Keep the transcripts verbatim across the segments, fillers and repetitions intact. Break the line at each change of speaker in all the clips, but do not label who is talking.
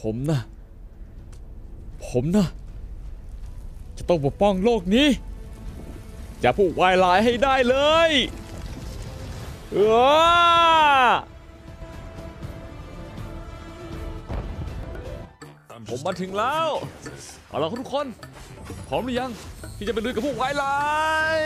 ผมนะผมนะจะต้องปกป้องโลกนี้จะผู้วายร้ายให้ได้เลยเออผมมาถึงแล้วเอาล่ะทุกคนพร้อมหรือยังที่จะไปลุยกับพวกวายร้าย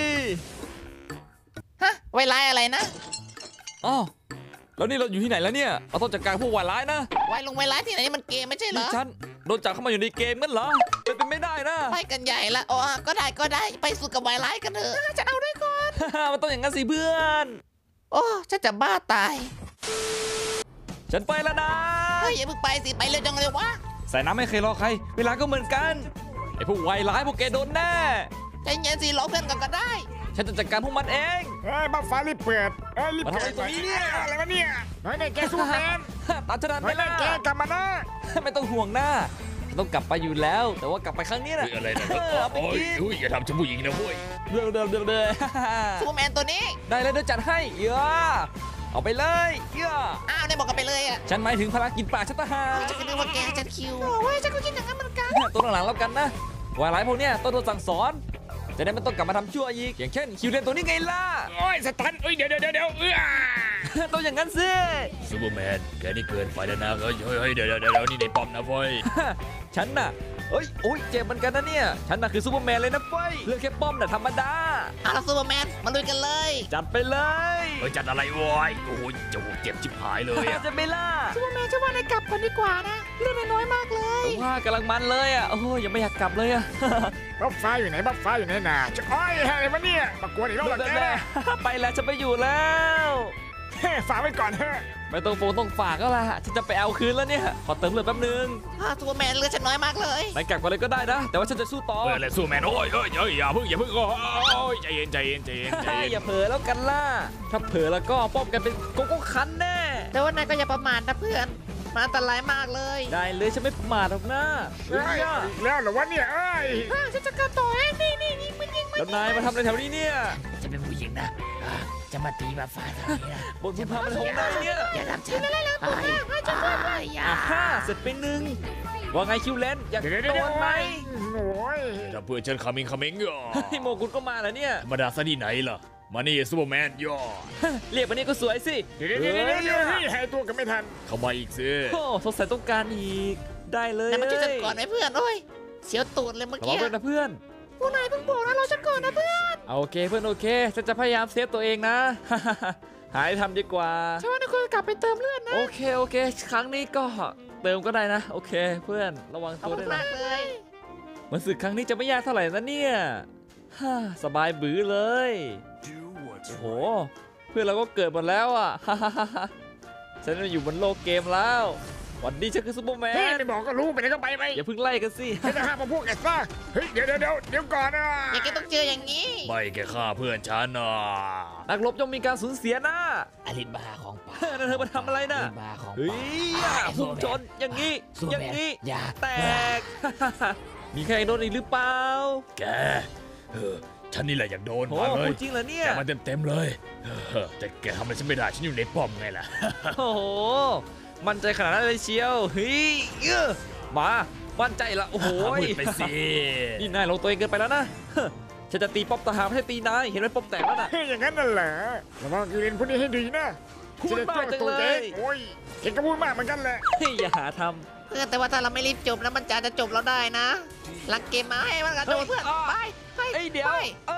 ฮะวายร้ายอะไรนะ
อ๋อแล้วนี่เราอยู่ที่ไหนแล้วเนี่ยเราต้องจัดการพวกวายร้ายนะ
วายลงวายร้ายที่ไหนนี่มันเกมไม่ใช่เหรอ
ฉันโดนจับเข้ามาอยู่ในเกมงั้นเหรอเป็นไปไม่ได้นะ
ไปกันใหญ่ละอ๋อก็ได้ก็ได้ไปสู้กับวายร้ายกันเถอะฉันเอาด้วยก่อน
มันต้องอย่างนั้นสิเพื่อน
โอ้ฉันจะบ้าตาย
ฉันไปแล้วนะ
เฮ้ยอย่าเพิ่งไปสิไปเร็วจังเลยวะ
ใส่น้ำไม่เคยรอใครเวลาก็เหมือนกันไอ้พวกวายร้ายพวกแกโดนแน่
ใจเย็นสิรอเพื่อนก่อนก็ได้
ฉันจะจัดการพวกมันเอง
เฮ้ยบ้าฟ้ารีบเปิดเฮ้ยรีบ
เปิดมาทำอะไรตรงนี้เนี่ย
อะไรวะเนี่ยเฮ้ยแกสู้แมน
ตามฉันทันไหมล่ะ
แกกลับมานะ
ไม่ต้องห่วงหน้าต้องกลับไปอยู่แล้วแต่ว่ากลับไปครั้งนี้นะ
อะไรนะโอ้ยอุ้ยอย่าทำฉันผู้หญิงนะเว้ย
เดินเดินเดินเดิน
ซูเปอร์แมนตัวนี้
ได้เลยเดี๋ยวจัดให้เยอะเอาไปเลยเยอะ
อ้าวได้บอกกันไปเลยอ่ะ
ฉันหมายถึงพลังกินปลาชัตตาหา
ฉันคิดว่าแกฉันคิวโอ้ยฉันก็คิดอย่างนั้นเหมือนกัน
ตัวหลังๆแล้วกันนะวายร้ายพวกเนี้ยต้องโดนสั่งสอนจะได้ไม่ต้องกลับมาทำชั่วอีกอย่างเช่นคิวเลนตัวนี้ไงล่ะ
โอ้ยสตันเอ้ยเดี๋ยวเดี๋ยวเดี๋ยวเอ
อต้องอย่างนั้นสิ
ซูเปอร์แมนแกนี่เกินไปแล้วนะเฮ้ยเฮ้ยเดี๋ยวเดี๋ยวเดี๋ยวนี่ในป้อมนะเฟ้ย
ฉันน่ะเอ้ยโอ้ยเจ็บเหมือนกันนะเนี่ยฉันน่ะคือซูเปอร์แมนเลยนะเฟ้ยเรื่องแค่ป้อมน่ะธรรมดา
อ่ะเราซูเปอร์แมนมาลุยกันเลย
จัดไปเลย
เฮ้ยจัดอะไรวะโอ้โหจะเจ็บชิบหายเลย
จะไม่ล่ะ
ซูเปอร์แมนจะว่านายกลับก่อนดีกว่านะเรื่องน้อยมากเลย
ว่ากำลังมันเลยอ่ะโอ้ยยังไม่อยากกลับเลยอ่ะ
บัฟฟ้าอยู่ไหนบัฟฟ้าอยู่ไหนน่ะจะอ้อยอะไรวะเนี่ยมากวนอีกแล้วเหรอแก
ไปแล้วจะไปอยู่แล้ว
ฝากไว้ก่อนเถอะ
ไม่ต้องโฟงต้องฝากก็ละฉันจะไปเอาคืนแล้วเนี่ยขอเติมเลือดแป๊บนึง
ซูเปอร์แมนเลือดฉันน้อยมากเลย
ไปกลับก่อนเลยก็ได้นะแต่ว่าฉันจะสู้ต่อ
เออเลยสู้แมนโอ้ยเอ้ยเอ้ยอย่าเพิ่งอย่าเพิ่งโอ้ยใจเย็นใจเย็นใจเย็นใจเย็น
อย่าเผลอแล้วกันล่ะถ้าเผลอแล้วก็ป้อมกันเป็นโกโก้คันแน่
แต่ว่านายก็อย่าประมาทนะเพื่อนมันอันตรายมากเลย
ได้เลยฉันไม่ประมาทหรอกนะ
แล้วเหรอวะเนี่ยเอ้ย
ฉันจะกระต่อยนี่นี่ยิงมันยิงมัน
แล้วนายมาทำอะไรแถวนี้เนี่ย
จะเป็นผู้หญิงนะจะมาตีมาฟาดอะไรเนี่ย
บนพื้นพามันของนายเนี่ย
อย่าทำฉันอะไรแล้วตัวให้จะช่วยไปอย่า
ฮ่าเสร็จไปหนึ่งว่าไงคิวเลนอยากโดนไหม
โอ้ยถ้าเพื่อนฉันคามิงคามิงอ่ะ
โมกุลก็มาแล้วเนี่ย
ธรรมดาซะที่ไหนล่ะมานี่ซูเปอร์แมนย่อ
เรียกมานี่ก็สวยสิ
เดี๋ยวเดี๋ยวเดี๋ยวเดี๋ยวให้ตัวกันไม่ทันเข้ามาอีกสิ
โอ้สงสัยต้องการอีกได้เลย
แต่มันช่วยฉันก่อนไหมเพื่อนโอ้ยเสียวตูดเลยเมื่อกี้
รอนะเพื่อน
ผู้นายเพิ่งบอกนะเราจะก่อนนะเพื่อน
โอเคเพื่อนโอเคฉันจะพยายามเซฟตัวเองนะหายทำดีกว่า
ใช่ว่าคุณกลับไปเติมเลือดนะ
โอเคโอเคครั้งนี้ก็เติมก็ได้นะโอเคเพื่อนระวังตัวด้วยนะเหมือนศึกครั้งนี้จะไม่ยากเท่าไหร่นะเนี่ยสบายบื้อเลยโอ้โหเพื่อนเราก็เกิดหมดแล้วอ่ะฉันอยู่บนโลกเกมแล้ววันนี้ฉันคือซูเปอร์แมน
ไม่บอกก็รู้ไปไหนก็ไปไป
อย่าเพิ่งไล่กันสิ
ฉันจะฆ่าพวกแกซะเฮ้ยเดี๋ยวเดี๋ยวเดี๋ยวเดี๋ยวก่อนนะ
อย่าแกต้องเจออย่างนี้
ไม่แกฆ่าเพื่อนฉันน่ะ
นักรบย่อมมีการสูญเสียนะ
อลิบาของป่า
นั่นเธอมาทำอะไรนะ
บาของ
เฮ้ยพุ่งชนอย่างนี้อย่างนี้แตกมีใครโดนอีกหรือเปล่า
แกเออฉันนี่แหละอยากโดน
มาเลยจริงเหรอเนี่ย
แกมาเต็มเต็มเลยแต่แกทำอะไรฉันไม่ได้ฉันอยู่ในป้อมไงล่ะ
โอ้โหมั่นใจขนาดนั้นเลยเชียวเฮ้ยมามั่นใจละโอ้โห
ไปสิ
นี่นายลงตัวเองเกินไปแล้วนะฉันจะตีป๊อปทหารไม่ให้ตีนายเห็นไหมป๊อปแตกแล้วนะ
อย่างนั้นนั่นแหละระวังกิเลนพวกนี้ให้ดีนะ
พูดมากจังเลย
โอ้ยเก่งก็พูดมากเหมือนกันแหละ
อย่าหาท
ำเพื่อนแต่ว่าถ้าเราไม่รีบจบแล้วมันจะจะจบเราได้นะหลังเกมมาให้มันกระโดดเพื่อนไป
ไปเดี๋ยว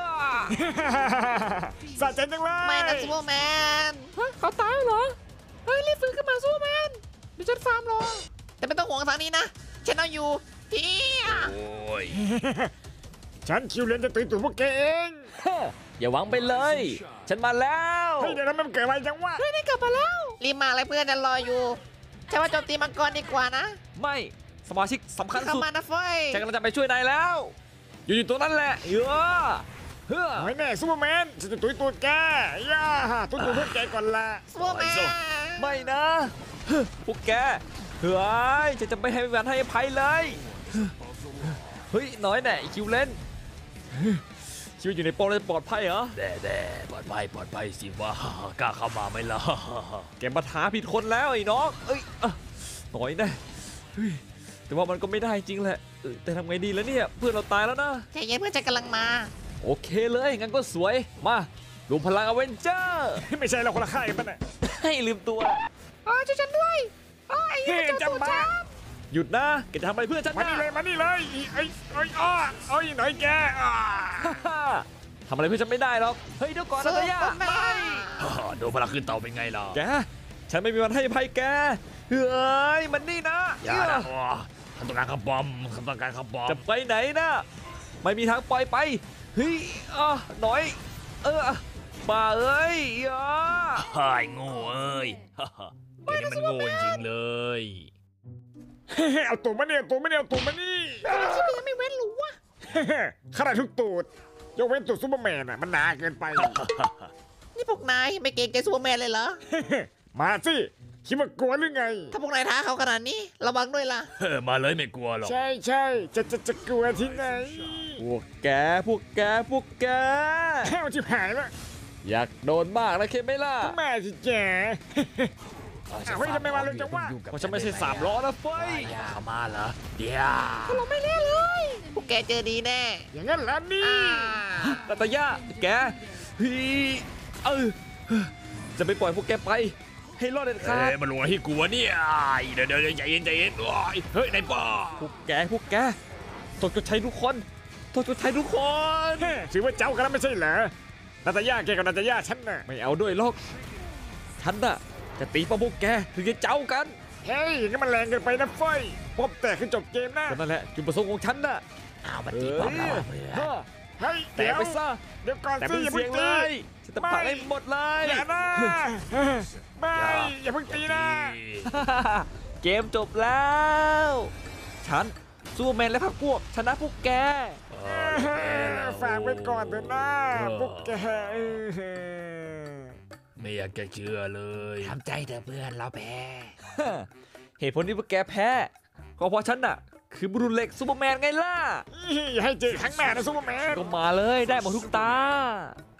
สะใจจังเลย
ไม่นะซูเปอร์แมนเขาตายเหรอเฮ้ยรีบฟื้นขึ้นมาซูเปอร์แมนเดี๋ยวฉันฟาร์มรอแต่ไม่ต้องห่วงทางนี้นะฉันเอาอยู่พี่
โอ้ยฉันคิวเลนจะตื่นตัวพวกแกเอง
อย่าหวังไปเลยฉันมาแล้ว
เฮ้ยเดี๋ยวนั้นมันเกิดอะไรจังวะ
เฮ้ยนี่กลับมาแล้วรีบมาเลยเพื่อนจะรออยู่ใช่ว่าโจมตีมังกรดีกว่านะ
ไม่สมาชิกสำคัญสุด
เข้ามานะเฟ้ย
ฉันกำลังจะไปช่วยนายแล้วอยู่อยู่ตรงนั้นแหละเยอะ
เฮ้ยไม่แน่ซูเปอร์แมนฉันจะตุยตัวแกย่าตุยตัวพวกแกก่อนละ
ซูเปอร์แมน
ไม่นะพวกแกเฮ้ยจะจะไม่ให้แวนให้อภัยเลยเฮ้ยน้อยแน่คิวเล่นชีวิตอยู่ในป้อมเลยปลอดภัยเหรอ
แด่แด่ปลอดภัยปลอดภัยสิว่ากล้าเข้ามาไหมล่ะ
แกมาท้าผิดคนแล้วไอ้น้องเอ้ยน้อยแน่เฮ้ยแต่ว่ามันก็ไม่ได้จริงแหละเออแต่ทำไงดีแล้วเนี่ยเพื่อนเราตายแล้วนะ
ใจเย็นเพื่อนจะกำลังมา
โอเคเลยงั้นก็สวยมารวมพลังอเวนเจอร์
ไม่ใช่เราคนละค่ายกันปะเนี่ย
ให้ลืมตัว
อ๋อช่วยฉันด้วยอ๋อไอ้
เฮ้
เหี้ย
ย
เจ้าตัว
จำมา
ฉัน
หยุดนะแกจะทำอะไรเพื่อนฉัน
มา
นะ
นี่เลยมานี่เลยอีไอ้ไอ้อ้อเอ้ยหน่อยแกอ่า
ฮ่าทำอะไรเพื่อนฉันไม่ได้หรอกเฮ้ยเดี๋ยวก่อนนะ
ซู
ตายา
เปอร์แมน
โดนพลังขึ้นเตาเป็นไงล่ะ
แกฉันไม่มีวันให้อภัยแกเฮ้ยมันนี่นะ
อย่านะโอ้ฉันต้องการขับบอมฉันต้องการขับบอม
จะไปไหนนะไม่มีทางปล่อยไปเฮ้ยอ่ะหน่อยเออมาเอ้ยอ่ะ
เฮ้ยโง่เอ้ยแกนี่มันโง่จริงเลยเอาตัวมาเนี่ยเอาตัวมาเนี่ยเอาตัวมานี่
ที่มันยังไม่เว้นหรือวะ
ขนาดทุกตูดยกเว้นตูดซูเปอร์แมนอ่ะมันหนาเกินไป
นี่พวกนายไม่เกรงใจซูเปอร์แมนเลยเหรอ
มาสิคิดว่ากลัวหรือไง
ถ้าพวกนายท้าเขาขนาดนี้ระวังด้วยล่ะ
เออมาเลยไม่กลัวหรอก
ใช่ใช่จะจะจะกลัวที่ไหน
พวกแกพวกแกพวกแก
แค่ที่หายละ
อยากโดนมากนะเคไหม่ล่ะ
แม่สิแกอ้าวเฮ้ยทำไมมาเร็วจังวะ
เพราะฉันไม่ใช่สามล้อนะเฟ้ย
อย่าเข้ามาเหรอเดี๋ยว
เราไม่เล่นเลย พวกแกเจอดีแน่
อย่างนั้นแล้วนี่
อ่า
นาตาย่าแกเฮ้ยเออจะไปปล่อยพวกแกไป ให้รอดเด็ดขาด
เอ้ยมันลงมาที่กลัวเนี่ยอ้ายเดี๋ยวเดี๋ยวเดี๋ยวใจเย็นใจเย็นโอ้ยเฮ้ยนายป้า
พวกแกพวกแกต้องชดใช้ทุกคนต้องชดใช้ทุกคน
ถือว่าเจ้ากันแล้วไม่ใช่เหรอนาตาย่าแกกับนาตาย่าฉันน่ะ
ไม่เอาด้วยหรอกฉันน่ะจะตีป้าพวกแกถึงจะเจ้ากัน
เฮ้ยอย่างนี้มันแรงเกินไปนะเฟ้ยพบแต่คือจบเกมนะ
ก็นั่นแหละจุดประสงค์ของฉันน่ะ
อ้าวมัน
เอ
ตี
อ
ป้อมเราอะเพื่อน
ฮ่า
เฮ้ย
แต
เดี๋
ก
ยว
ไปซะ
เดี๋ยวก่อน
แต่
สิ
เป็น
อย่า
เสี
เพิ่
ย
ง
งเล
ตี
ยฉันจะปักให้หมดเลย
อย่านะไม่อย่าเพิ่งตีนะ
เกมจบแล้ว ฉันซูเปอร์แมนและพรรคพวกชนะพวกแก
เออแกแล้ว
ฝากไว้ก่อนเถอะนะพวกแก
ไม่อยากจะเชื่อเลยทำใจเถอะเพื่อนเราแพ้
เหตุผลที่พวกแกแพ้ก็เพราะฉันน่ะ คือบุรุษเหล็กซูเปอร์แมนไงล่ะ
อย่าให้เจอครั้งหน้านะซูเปอร์แมน
ก็มาเลยได้หมดทุกตา